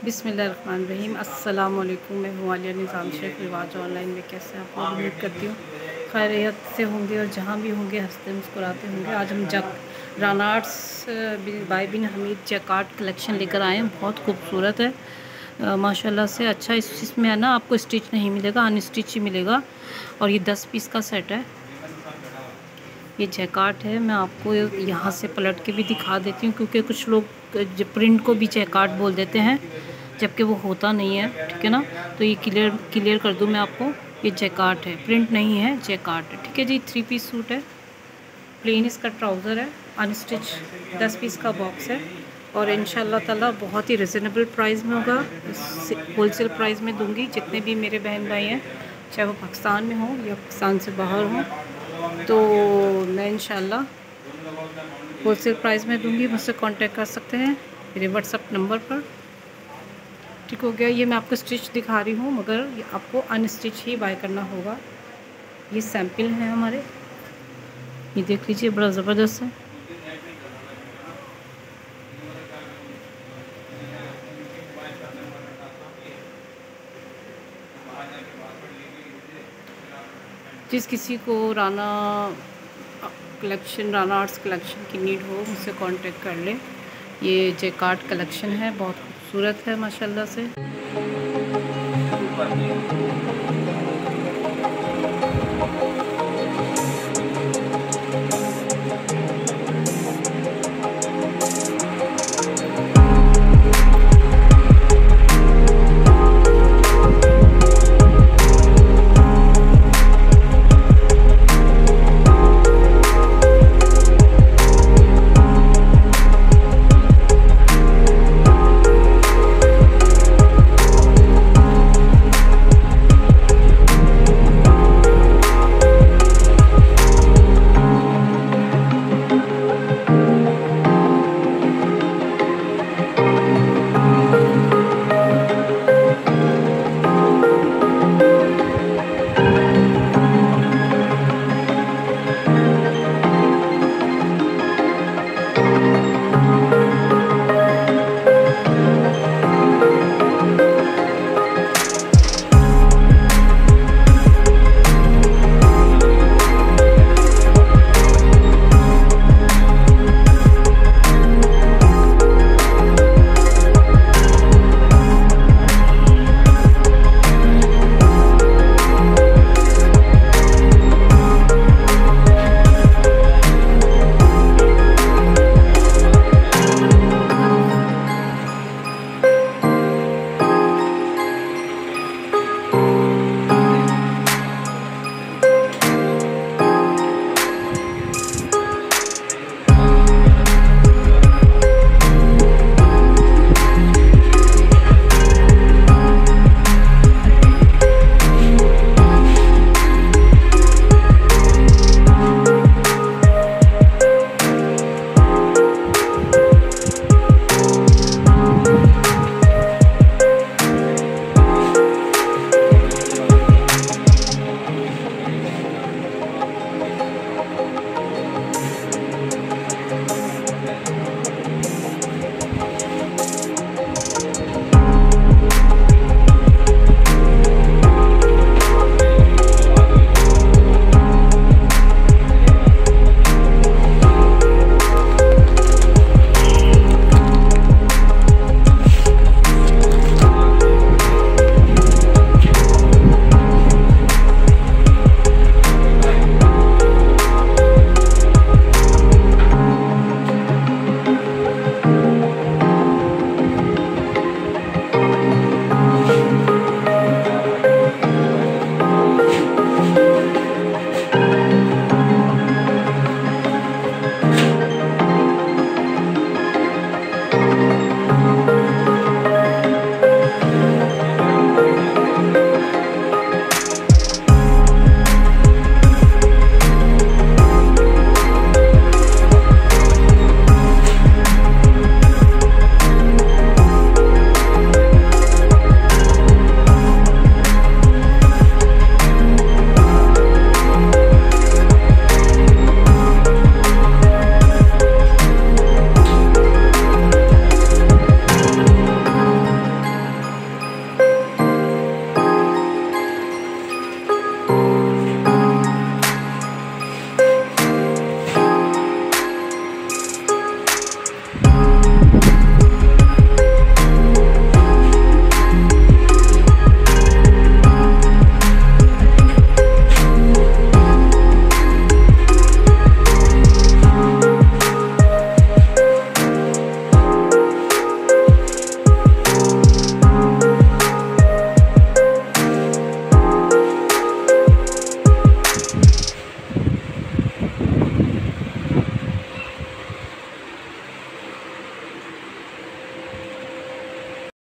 बिस्मिल्लाहिर्रहमानिर्रहीम। अस्सलाम वालेकुम। मैं हूँ आलिया निज़ाम शेख रिवाज ऑनलाइन में। कैसे आप लोग? उम्मीद करती हूँ खैरियत से होंगे और जहाँ भी होंगे हंसते मुस्कुराते होंगे। आज हम Rana arts by bin Hamid jacquard collection लेकर आए हैं। बहुत खूबसूरत है माशाल्लाह से। अच्छा इसमें है ना, आपको स्टिच नहीं मिलेगा, अनस्टिच ही मिलेगा। और ये 10 पीस का सेट है। ये जैकार्ड है। मैं आपको यहाँ से पलट के भी दिखा देती हूँ, क्योंकि कुछ लोग प्रिंट को भी जैकार्ड बोल देते हैं, जबकि वो होता नहीं है। ठीक है ना, तो ये क्लियर कर दूँ मैं आपको। ये जैकार्ड है, प्रिंट नहीं है, जैकार्ड है। ठीक है जी। 3 पीस सूट है। प्लेन इसका ट्राउज़र है, अनस्टिच 10 पीस का बॉक्स है। और इंशाल्लाह ताला बहुत ही रिजनेबल प्राइस में होगा। होलसेल प्राइस में दूंगी। जितने भी मेरे बहन भाई हैं, चाहे वो पाकिस्तान में हों या पाकिस्तान से बाहर हों, तो मैं इंशाल्लाह होलसेल प्राइस में दूंगी। मुझसे कांटेक्ट कर सकते हैं मेरे व्हाट्सएप नंबर पर। ठीक हो गया। ये मैं आपको स्टिच दिखा रही हूँ, मगर आपको अनस्टिच ही बाय करना होगा। ये सैम्पल है हमारे, ये देख लीजिए, बड़ा ज़बरदस्त है। जिस किसी को राना आर्ट्स कलेक्शन की नीड हो, मुझसे कांटेक्ट कर ले। ये जैकार्ड कलेक्शन है, बहुत खूबसूरत है माशाल्लाह से।